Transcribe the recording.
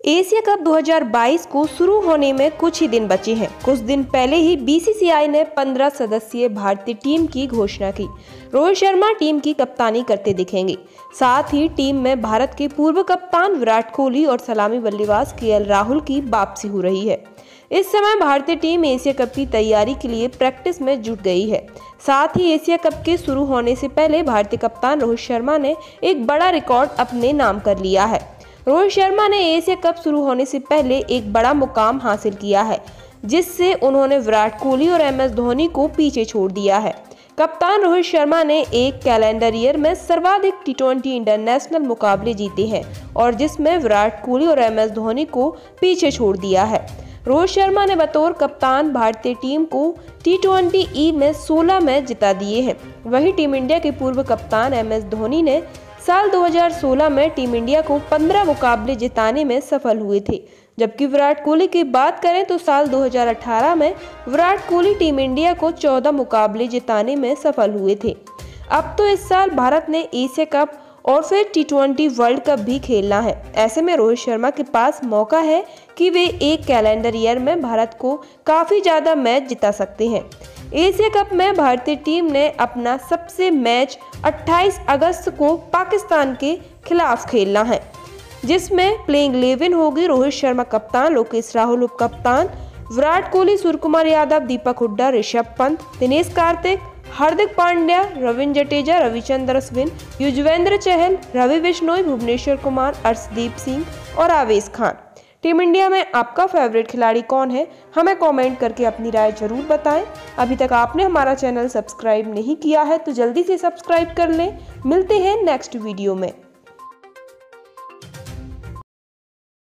Asia cup 2022 को शुरू होने में कुछ ही दिन बचे हैं। कुछ दिन पहले ही बीसीसीआई ने 15 सदस्यीय भारतीय टीम की घोषणा की। रोहित शर्मा टीम की कप्तानी करते दिखेंगे। साथ ही टीम में भारत के पूर्व कप्तान विराट कोहली और सलामी बल्लेबाज केएल राहुल की वापसी हो रही है। इस समय भारतीय टीम एशिया कप की तैयारी के लिए प्रैक्टिस में जुट गई है। साथ ही एशिया कप के शुरू होने से पहले भारतीय कप्तान रोहित शर्मा ने एक बड़ा रिकॉर्ड अपने नाम कर लिया है। रोहित शर्मा ने एशिया कप शुरू होने से पहले एक बड़ा मुकाम हासिल किया है, जिससे उन्होंने विराट कोहली और MS धोनी को पीछे छोड़ दिया है। कप्तान रोहित शर्मा ने एक कैलेंडर ईयर में सर्वाधिक T20 इंटरनेशनल मुकाबले जीते हैं और जिसमें विराट कोहली और MS धोनी को पीछे छोड़ दिया है। रोहित शर्मा ने बतौर कप्तान भारतीय टीम को T20 में 16 मैच जिता दिए हैं। वहीं टीम इंडिया के पूर्व कप्तान MS धोनी ने साल 2016 में टीम इंडिया को 15 मुकाबले जिताने में सफल हुए थे। जबकि विराट कोहली की बात करें तो साल 2018 में विराट कोहली टीम इंडिया को 14 मुकाबले जिताने में सफल हुए थे। अब तो इस साल भारत ने एशिया कप और फिर T20 वर्ल्ड कप भी खेलना है। ऐसे में रोहित शर्मा के पास मौका है कि वे एक कैलेंडर ईयर में भारत को काफी ज्यादा मैच जिता सकते हैं। एशिया कप में भारतीय टीम ने अपना सबसे मैच 28 अगस्त को पाकिस्तान के खिलाफ खेलना है, जिसमें प्लेइंग 11 होगी। रोहित शर्मा कप्तान, लोकेश राहुल उप कप्तान, विराट कोहली, सूर्यकुमार यादव, दीपक हुड्डा, ऋषभ पंत, दिनेश कार्तिक, हार्दिक पांड्या, रविंद्र जडेजा, रविचंद्र अश्विन, युजवेंद्र चहल, रवि बिश्नोई, भुवनेश्वर कुमार, अर्शदीप सिंह और आवेश खान। टीम इंडिया में आपका फेवरेट खिलाड़ी कौन है? हमें कमेंट करके अपनी राय जरूर बताएं। अभी तक आपने हमारा चैनल सब्सक्राइब नहीं किया है तो जल्दी से सब्सक्राइब कर लें। मिलते हैं नेक्स्ट वीडियो में।